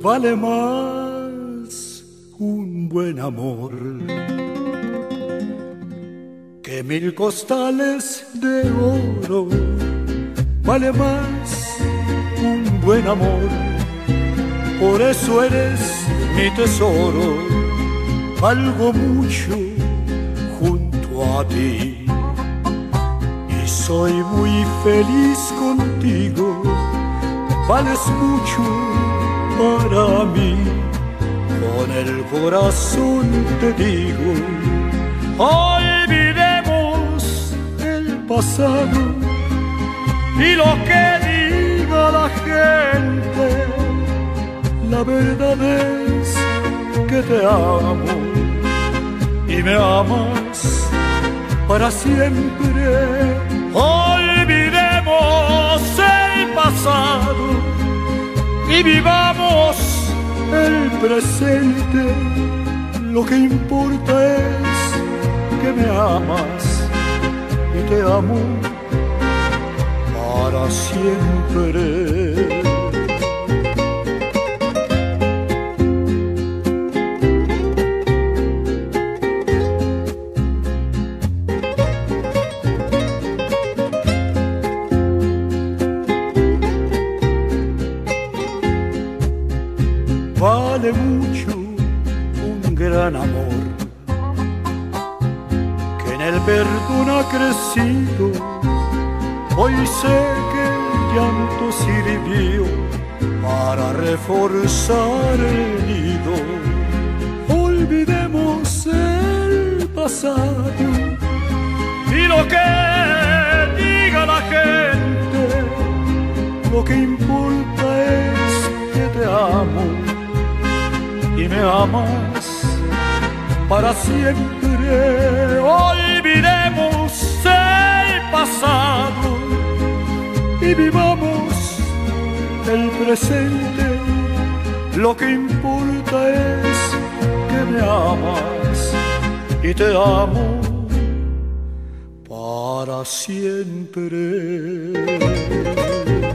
vale más un buen amor que 1000 costales de oro. Vale más un buen amor, por eso eres mi tesoro. Valgo mucho junto a ti y soy muy feliz contigo. Vales mucho para mí, con el corazón te digo. Olvidemos el pasado y lo que diga la gente. La verdad es que te amo y me amas para siempre. Olvidemos el pasado y vivamos el presente. Lo que importa es que me amas y te amo para siempre. Vale mucho un gran amor que en el perdón ha crecido. Hoy sé que el llanto sirvió para reforzar el nido. Olvidemos el pasado y lo que diga la gente. Lo que importa es que te amo y me amas para siempre. Olvidemos el pasado y vivamos el presente. Lo que importa es que me amas y te amo para siempre.